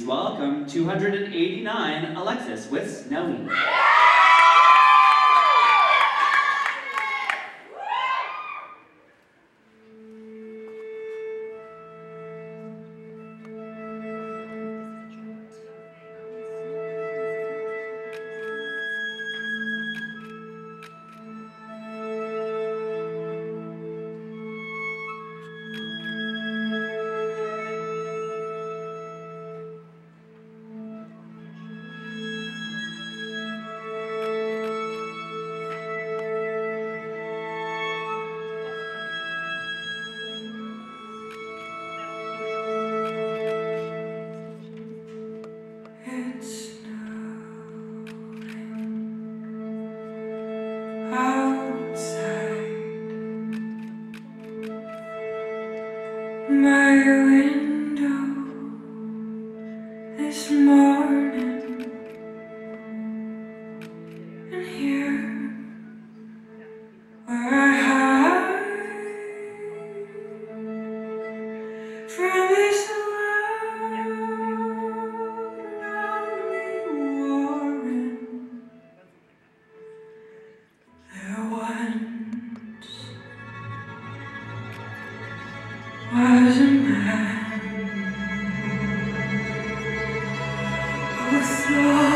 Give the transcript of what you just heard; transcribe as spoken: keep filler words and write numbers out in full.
welcome two hundred eighty-nine Alexis with Snowy. Outside my window this morning, and here where I hide from this world around me warring. There once was a man who thought